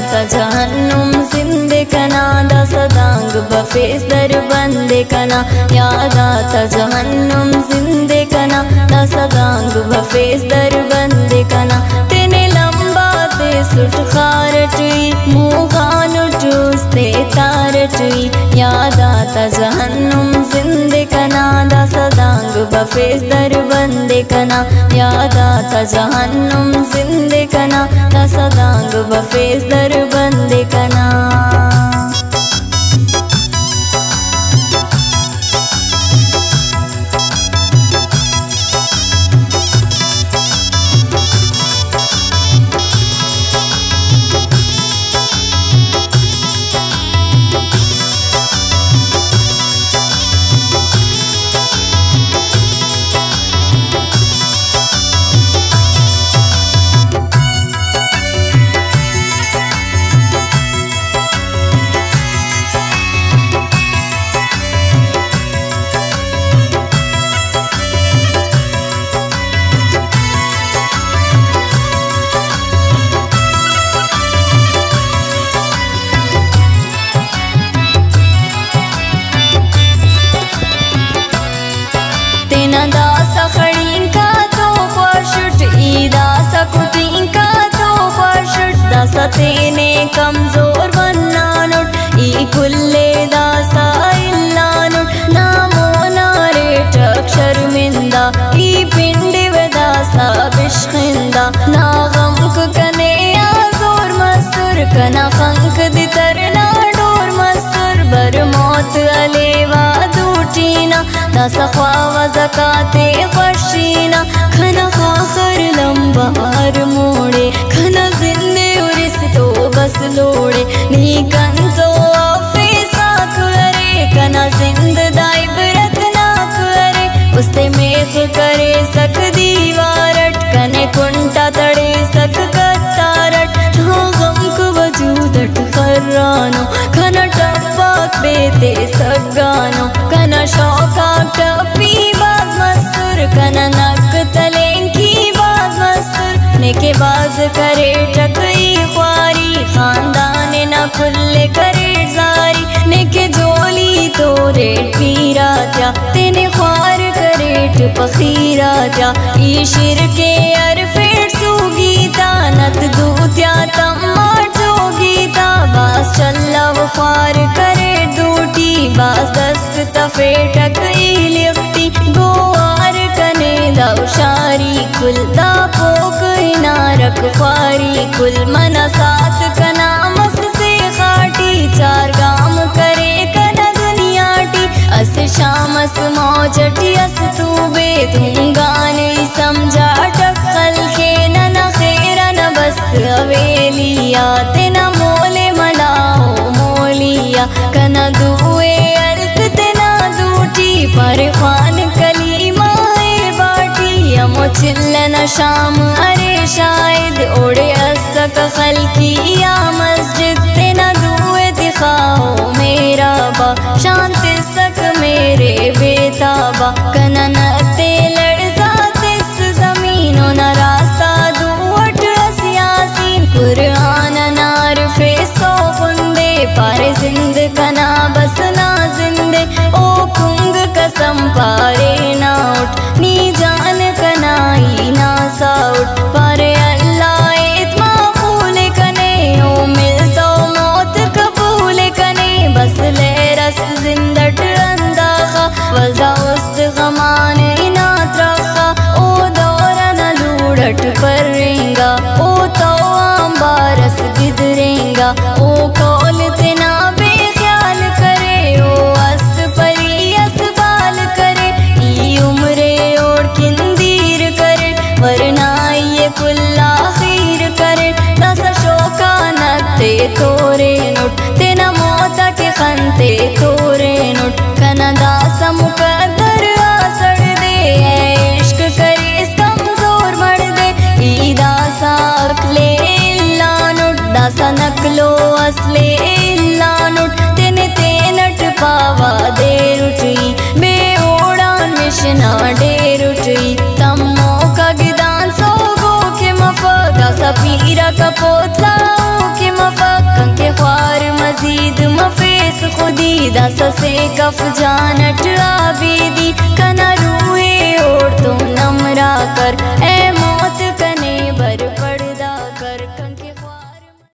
ta jahannum zinde kana da sadang bafes dar bande kana yada ta jahannum zinde kana da sadang bafes dar bande kana tene lamba te sut kharatui mughanu tuste taratui yada ta jahannum zinde kana da sadang bafes dar bande kana yada ta jahannum zinde kana da sadang bafes dar bande kana तेने कमजोर बनानुट ई कुल्ले दासा इल्लानुट नामो नारे टक शर्मिंदा ई पिंडी वदासा बिश्खिंदा ना गमक कने आजोर मसुर कना खंक दितर ना डोर मसुर बर मौत अलेवा दूटीना ना सख्वा ज़काते ख़शीना खना खाखर लंबार मोड़े खना जिंदे तो बस लोड़े नी कंजो ऑफिसा करे कना जिंददाई बरत ना करे उस्ते मेख करे सक दीवारट कने कुंटा तड़े सक कत्तारट हाँ गम को वजूदट खर्रानो खना टप्पाक बेते सक गानो कना शौका टपी बाज मसूर कना नक तलेंकी बाज मसूर नेके बाज करे टकई खानदान न खुले करे जारी नेके जोली तोरे पीरा जा तेने ख्वार करेट पखीरा जा ईशिर के अरफेट सूगीता नत दूत्या तम्मार जोगीता बास चल्ला वो ख्वार करे दूटी बास दस्त तफेटक लिखती गोवार कने दौशारी कुलदा पोक नारक ख्वारी कुल मना साथ कना मस से खाटी चार गाम करे कना दुनियाटी अस शामस मौजटी अस तूबे तुम गाने समझा टक्कल के न खेरा न बस अवेलिया तेना मोले मलाओ मोलिया कना दुए अर्थ तेना दूटी पर खान कलीमाए बाटी अमो चिल्लन शाम अरे शायद ओड़े असक खलकी या मस्जिद तेना दुए दिखाओ मेरा बा शांति सक मेरे बेताबा कनन ते लड़जा तिस जमीनो न रास्ता दुवट सियासी कुरान नार फेसो खुंदे पारे जिंद कना बसना जिंदे ओ कुंग कसम पारे ना उठ नी जान कनाई ना साउट पारे जिंदट अंदाखा वजा उस्त गमान इनात रखा ओ दौरा न लूढ़ट पर रेंगा ओ तो आंबारस गिदरेंगा ओ कौल तेना बेख्याल करे ओ अस परी असबाल करे ई उम्रे ओढ़ किंदीर करे वरना ये कुल्ला खीर करे दस शोका नते तोरे नुट तेना मौता के खंते तोरे नुट कनदा समुकदर आसड़ दे इश्क करे इस कमजोर मर दे ईदा साकले इल्ला नुट दासा नकलो असले इल्ला नुट तेने तेनट पावा दे रुटी बे ओड़ान मिशना डे रुटी तम्मो का गिदान सोगो के मफक सपीरा का पोतला के मफक دا سسے کف جانٹ آبیدی